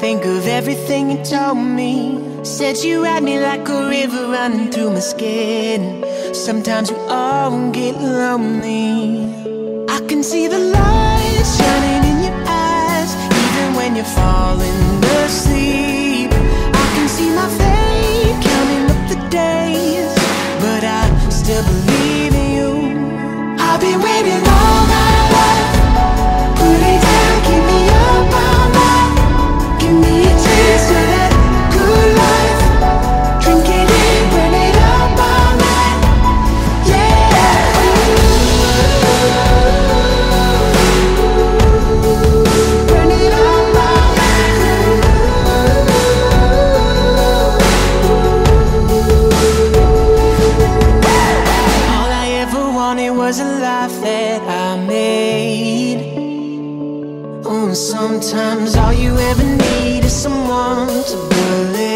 think of everything you told me. Said you had me like a river running through my skin. Sometimes we all get lonely. I can see the light shining in your eyes, even when you're falling asleep. I can see my fate counting up the days, but I still believe in you. I've been waiting all my life. Put it down, keep me up all night. Give me a taste of that good life. Drink it in, burn it up all night. Yeah. Burn it up all night. All I ever wanted was a life that I made. Oh, sometimes all you ever need is someone to believe.